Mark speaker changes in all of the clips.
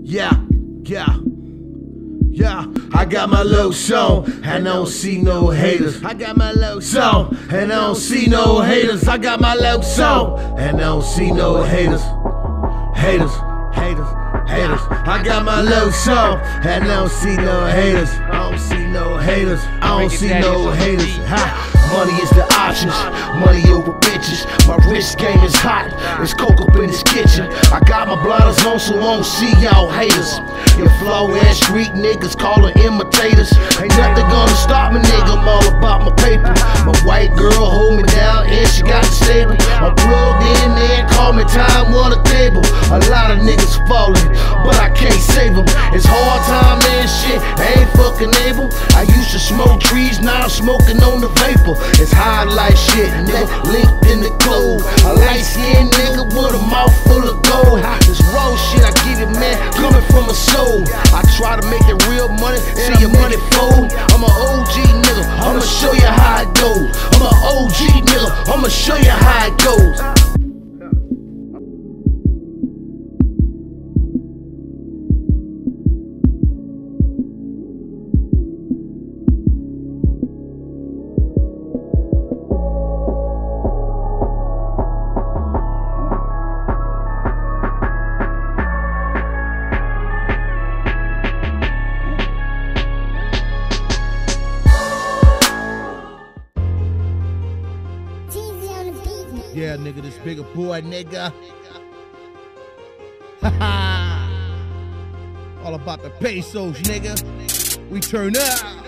Speaker 1: Yeah. I got my little song, and I don't see no haters. I got my little song, and I don't see no haters. I got my little song, and I don't see no haters. Haters. I got my little song, and I don't see no haters. I don't see no haters. I don't see no haters. Money is the options, money over bitches. My wrist game is hot, it's coke up in this kitchen. I got my blinders on so I don't see y'all haters. Your flow ass street niggas calling imitators. Ain't nothing gonna stop me, nigga, I'm all about my paper. My white girl hold me down and she got the stable. I'm plugged in there, call me time on the table. A lot of niggas falling, but I can't save them. It's hard time and shit, I ain't fucking able. I used to smoke trees, now I'm smoking on the vapor. It's high like shit, nigga, linked in the cold. A light-skinned nigga with a mouth full of gold. This raw shit I give you, man, coming from a soul. I try to make it real money, see your money fold. I'm an OG nigga, I'ma show you how it goes. I'm an OG nigga, I'ma show you how it goes. Yeah, nigga, this bigger boy, nigga. All about the pesos, nigga. We turn up.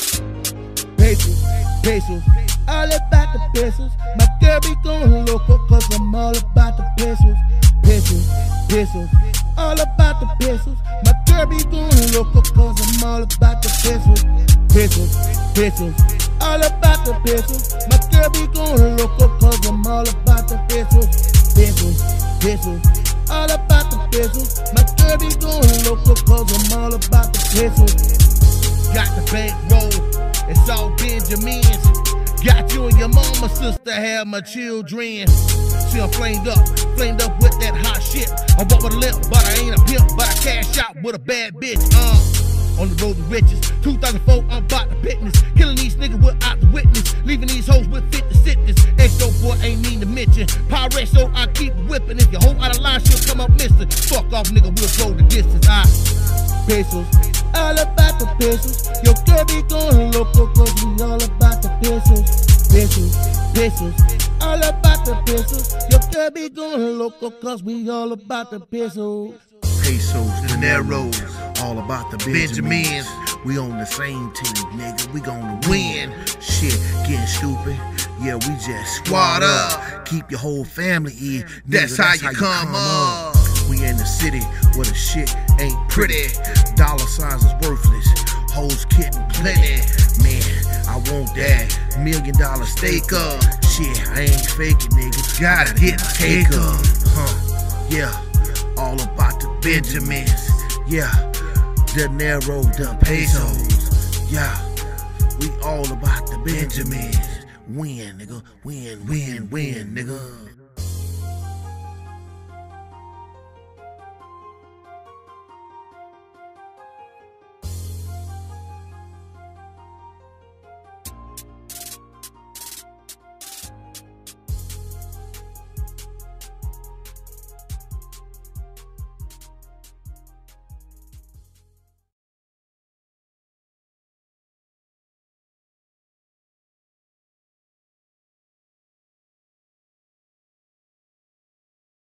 Speaker 1: Pesos, all about the pesos. My girl be going loco, cause I'm all about the pesos. Pesos, all about the pesos. My girl be going loco, cause I'm all about the pesos. Pesos, all about the pesos. My girl be going loco, cause I'm all about the pesos. Pesos, all about the pesos. My girl be going loco, cause I'm all about the pesos. Got the bankroll, it's all Benjamins. Got you and your mama, sister, have my children. See, I'm flamed up with that hot shit. I walk with a limp, but I ain't a pimp, but I cash out with a bad bitch. On the road to riches, 2004, I'm about the business. Killing these niggas without the witness, leaving these hoes with fit to sickness. Exo boy ain't mean to mention. Pirate, so I keep whipping. If your hoe out of line, she'll come up missing. Fuck off, nigga, we'll go the distance. Pesos, all about the pesos. Your girl be going loco, cause we all about the pesos. Pesos, all about the pesos. Your girl be going loco, cause we all about the pesos.
Speaker 2: Pesos, dineros, all about the Benjamins. We on the same team, nigga, we gonna win. Shit, getting stupid, yeah, we just squad up. Keep your whole family in, that's how you come up. We in the city where the shit ain't pretty. Dollar signs is worthless, hoes getting plenty. Man, I want that $1 million steak up. Shit, I ain't faking, nigga, gotta get the cake up. Yeah, all about the Benjamins. Yeah, dinero, the pesos. Yeah, we all about the Benjamins. Win, nigga, win, nigga.